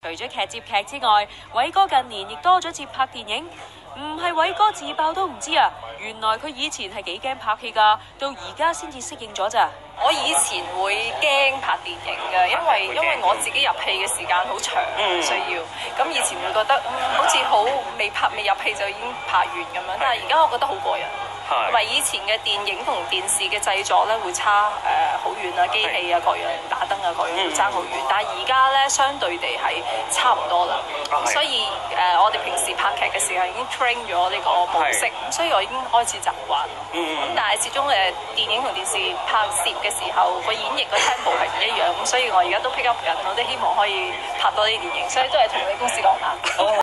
除咗劇接劇之外，偉哥近年亦多咗接拍電影。唔係偉哥自爆都唔知啊！原來佢以前係幾驚拍戲㗎，到而家先至適應咗咋。 我以前會驚拍電影嘅，因為我自己入戲嘅時間好長，需要咁以前會覺得好似好未入戲就已經拍完咁樣，但係而家我覺得好過癮。同埋以前嘅電影同電視嘅製作咧會差好遠啊，機器啊各樣打燈啊各樣會爭好遠，但係而家咧相對地係差唔多啦。所以我哋平時拍劇嘅時候已經 train 咗呢個模式，所以我已經開始習慣。咁但係始終電影同電視拍攝嘅時候個演繹個 tempo 係唔一樣，咁所以我而家都 pick up 緊，我都希望可以拍多啲電影，所以都係同你公司講下。